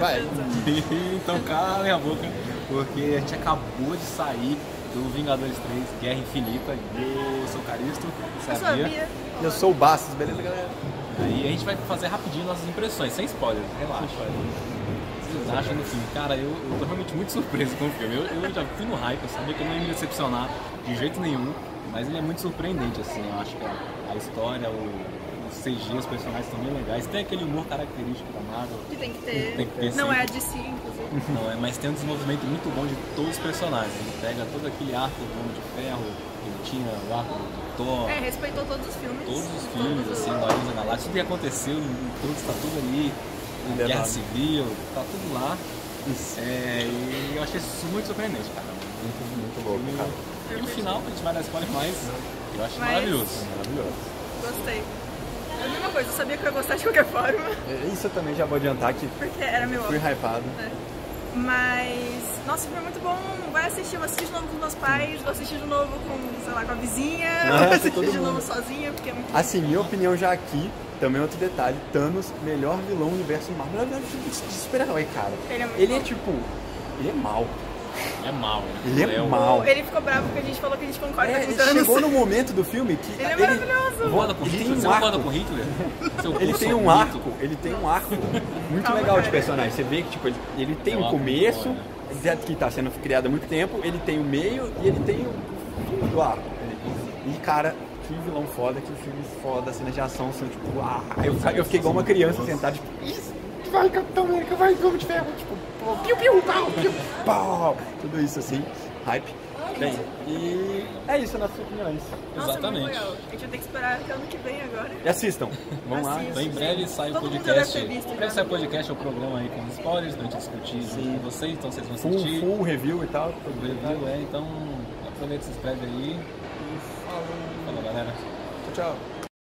vai. Então calem a boca, porque a gente acabou de sair do Vingadores 3, Guerra Infinita. Eu sou o Caristo, Eu sou a Bia. Eu sou o Bastos, beleza, galera? Aí a gente vai fazer rapidinho nossas impressões, sem spoilers, relaxa. O que vocês acham do filme? Cara, eu tô realmente muito surpreso com o filme. Eu já fui no hype, eu sabia que eu não ia me decepcionar de jeito nenhum, mas ele é muito surpreendente, assim. Eu acho que a história, o CG, os personagens estão bem legais. Tem aquele humor característico da Marvel. Que tem que ter. Tem que ter, Não sim. é a DC, inclusive. Não é, mas tem um desenvolvimento muito bom de todos os personagens. Ele pega todo aquele arco do Homem de Ferro, ele tinha o arco do Thor. É, respeitou todos os filmes. Todos os filmes, assim, do Guardiões da Galáxia, tudo que aconteceu, tudo está tudo ali, Guerra Civil, tá tudo lá. E eu achei isso muito surpreendente, cara. Muito louco, cara. E no final, a gente vai dar spoiler, mas eu acho Mas- maravilhoso. Maravilhoso. Gostei. É a mesma coisa, eu sabia que eu ia gostar de qualquer forma, Isso eu também já vou adiantar que porque era meu fui óbvio. hypado. Mas, nossa, o filme é muito bom. Vai assistir, vou assistir de novo com meus pais, vou assistir de novo com, sei lá, com a vizinha, vou com assistir todo de mundo. novo sozinha, porque é muito Assim, minha opinião já aqui, também outro detalhe, Thanos, melhor vilão do universo Marvel. Melhor filme de super-herói, cara. Ele é muito Ele é bom. tipo, ele é mau. É mal, né? Ele é o- mau. Ele ficou bravo porque a gente falou que a gente concorda com o Ele Thanos. chegou no momento do filme que Ele é maravilhoso. Concorda com ele Hitler? tem Você um concorda arco. com Hitler? Seu Ele curso tem é um bonito. arco, ele tem um arco muito Calma, legal de cara. personagem. Você vê que tipo, ele tem É um um arco começo, muito que está sendo criado há muito tempo, ele tem o meio e ele tem o fim do arco. E cara, que vilão foda, que filme foda, as cenas de ação são tipo, eu fiquei igual uma criança sentada, tipo, isso, vai Capitão América, vai, Homem de Ferro, tipo, pô, piu, piu, pau, piu, pau, tudo isso assim, hype. Bem, e é isso, nossas opiniões. Nossa, Exatamente. muito legal. A gente vai ter que esperar até ano que vem agora. E assistam, vamos lá. Assistam. Então, em breve sai o Todo mundo podcast. deve ter visto Em breve já. sai o podcast, é o programa aí com spoilers, pra gente discutir com vocês, então vocês vão Full, assistir. full review e tal. O review, então aproveita e se inscreve aí. Falou, galera. Tchau, tchau.